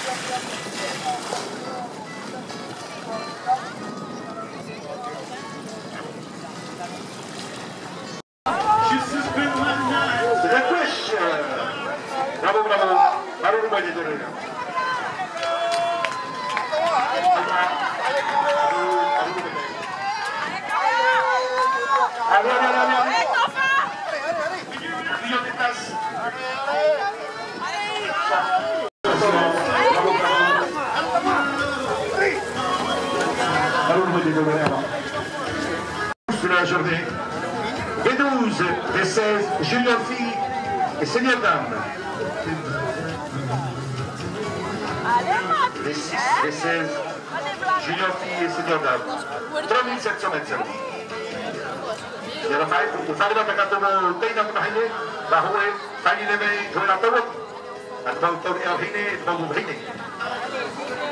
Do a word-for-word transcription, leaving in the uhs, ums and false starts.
Bravo, bravo, baru rumah di turun. Allez, allez, allez, allez. Milieu des places. Baru rumah di turun. De la journée. B douze, B seize, junior filles et senior dames. Les six, les seize, junior filles et senior dames. trois mille sept cents mètres. وفارغة تقدم بين المحلة وهو فاني لمي جونا طوط أتبعوا الطوط أو هيني أتبعوا هيني